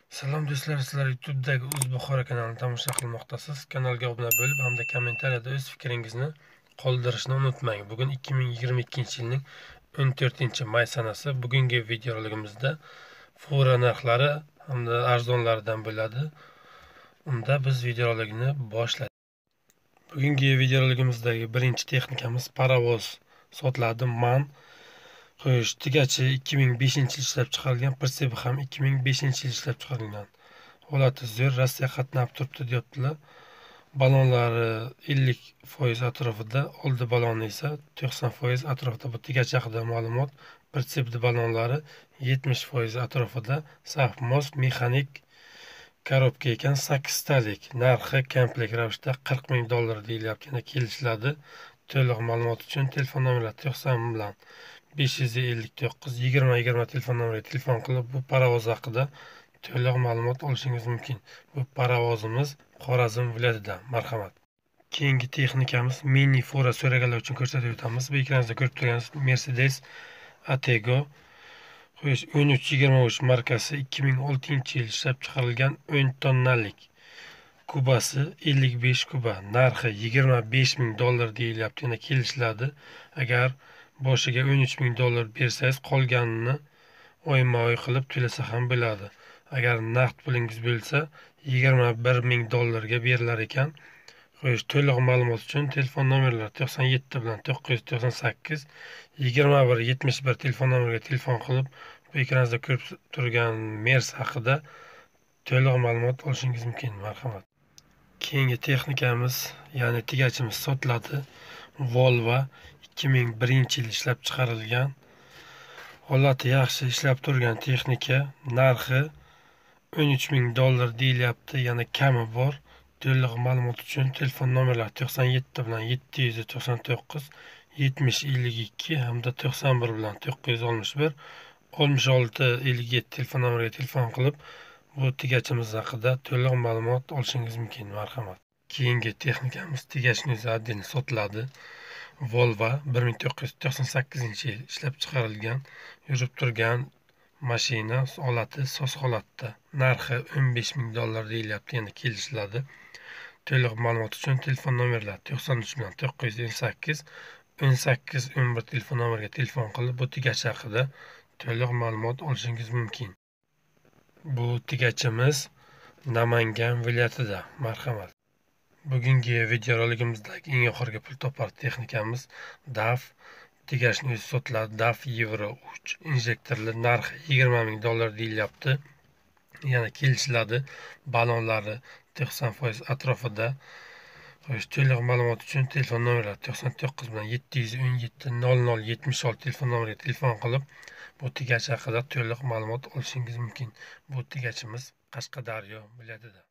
Salom do'stlar, sizlar YouTube'dagi O'zbuxoro kanalini tomosha qilmoqdasiz. Kanalga obuna bo'lib, hamda kommentariyada o'z fikringizni qoldirishni unutmang. Bugun 2022-yilning 14-may sanasi. Bugungi videoroligimizda fura narxlari hamda arzonlaridan bo'ladi. Unda biz videorolikni boshlaymiz. Bugungi videoroligimizdagi birinchi texnikamiz parovoz sotiladi. Xo'sh, tigachi 2005-yil ishlab chiqarilgan, pritsep ham 2005-yil ishlab chiqarilgan. Holati zo'r, Rossiya qatnab turibdi deyaptilar. Balonlari 50% atrofida, oldi baloni esa 90% atrofida. Bu tigach haqida ma'lumot. Pritsepli balonlari 70% atrofida. Safmos mexanik korobka ekan, 8 talik. Narxi komplekt ravishda $40,000 deyilyapti. Yana kelishiladi. To'liq ma'lumot uchun telefon nomerlari 90 bilan 559 20 telefon nomeriga telefon qilib bu parovoz haqida to'liq ma'lumot olishingiz mumkin. Bu parovozimiz Xorazm viloyatidan. Marhamat. Keyingi texnikamiz mini fura so'raganlar uchun ko'rsatib o'tamiz. Bu ekraningizda ko'rib turganingiz Mercedes Atego 1323 markasi 2006-yil ishlab chiqarilgan 10 tonnalik. Kubasi 55 kuba. Narxi $25,000 deyilyapti. Yana kelishiladi. Agar boshiga $13,000 bersangiz, qolganini oyma-oy qilib to'lasa ham bo'ladi. Agar naqd pulingiz bo'lsa, $21,000 ga berilar ekan. Xo'sh, to'liq ma'lumot uchun telefon nomerlari 97 bilan 998 2171 telefon nomeriga telefon qilib, bu ekraningizda ko'rib turgan Mers haqida to'liq ma'lumot olishingiz mumkin. Marhamat. Keyingi texnikamiz, ya'ni tigachimiz sotiladi. Volvo 2001-yil ishlab chiqarilgan. Holati yaxshi, ishlab turgan texnika. Narxi $13,000 deyilyapti. Yana kami bor. To'liq ma'lumot uchun telefon nomerlari 97 bilan 799 7052 hamda 91 bilan 961 6657 telefon nomeriga telefon qilib, bu tigachimiz haqida to'liq ma'lumot olishingiz mumkin. Marhamat. Keyingi texnikamiz tigachning o'zi отдельно sotiladi. Volvo 1998-yil ishlab chiqarilgan, yurib turgan mashina, holati soz holatda. Narxi $15,000 deyilyapti. Yana kelishiladi. To'liq ma'lumot uchun telefon nomerlari 93 bilan 958 1811 telefon nomeriga telefon qilib, bu tigach haqida to'liq ma'lumot olishingiz mumkin. Bu tigachimiz Namangan viloyatida. Marhamat. Bugungi videoroligimizdagi eng oxirgi pul topar texnikamiz DAF tigachning o'zi sotiladi. DAF Euro 3 injektorli, narxi $20,000 deyilyapti. Yana kelishiladi. Balonlari 90% atrofida. To'liq ma'lumot uchun telefon nomerlari 99 bilan 717 0076 telefon nomeriga telefon qilib, bu tigach haqida to'liq ma'lumot olishingiz mumkin. Bu tigachimiz Qashqadaryo viloyatida.